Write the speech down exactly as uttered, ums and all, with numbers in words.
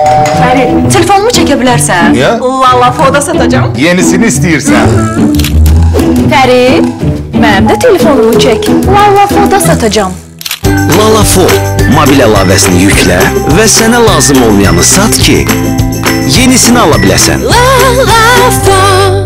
Fərid, telefonumu çəkə bilərsən? Niyə? Lala foda satacağım. Yenisini istəyirsən. Fərid, mənim də telefonumu çək. Lala foda satacağım. Lalafo mobil əlavəsini yüklə və sənə lazım olmayanı sat ki, yenisini ala biləsən. Lalafo